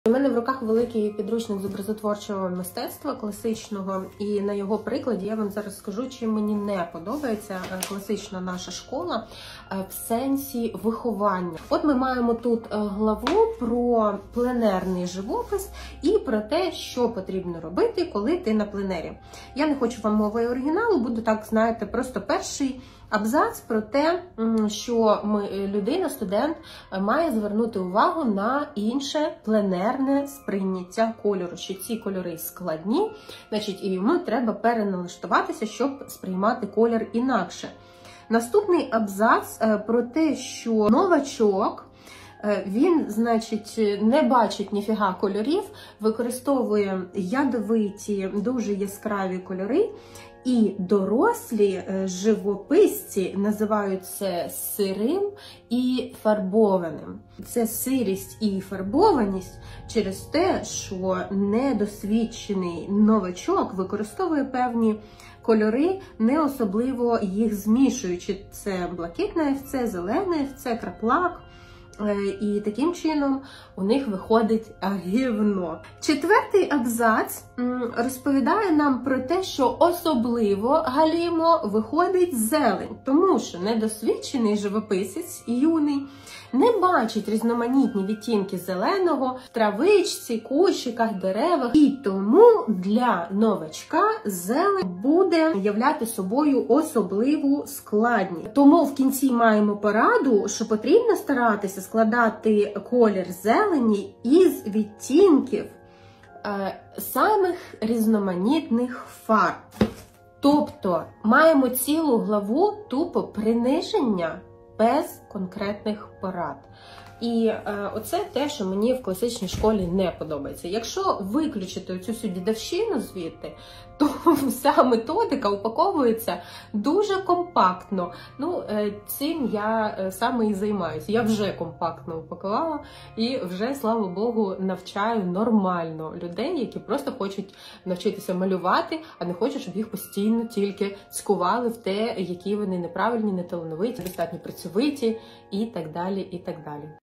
У мене в руках великий підручник з образотворчого мистецтва класичного, і на його прикладі я вам зараз скажу, чим мені не подобається класична наша школа в сенсі виховання. От ми маємо тут главу про пленерний живопис і про те, що потрібно робити, коли ти на пленері. Я не хочу вам мовою оригіналу, буду так, знаєте, просто перший абзац про те, що людина, студент, має звернути увагу на інше пленерне сприйняття кольору, що ці кольори складні, значить, і йому треба переналаштуватися, щоб сприймати колір інакше. Наступний абзац про те, що новачок, він, значить, не бачить ніфіга кольорів, використовує ядовиті, дуже яскраві кольори, і дорослі живописці називають це сирим і фарбованим. Це сирість і фарбованість через те, що недосвідчений новачок використовує певні кольори, не особливо їх змішуючи. Це блакитне ФЦ, зелене ФЦ, краплак. І таким чином у них виходить гівно. Четвертий абзац розповідає нам про те, що особливо галімо виходить зелень, тому що недосвідчений живописець, юний, не бачить різноманітні відтінки зеленого в травичці, кущиках, деревах. І тому для новачка зелень буде являти собою особливу складність. Тому в кінці маємо пораду, що потрібно старатися складати колір зелені із відтінків самих різноманітних фарб. Тобто маємо цілу главу тупо приниження без конкретних порад. І оце те, що мені в класичній школі не подобається. Якщо виключити оцю всю дідовщину звідти, то вся методика упаковується дуже компактно. Ну, цим я саме і займаюся. Я вже компактно упакувала і вже, слава Богу, навчаю нормально людей, які просто хочуть навчитися малювати, а не хочуть, щоб їх постійно тільки цькували в те, які вони неправильні, неталановиті, достатньо працьовиті і так далі, і так далі.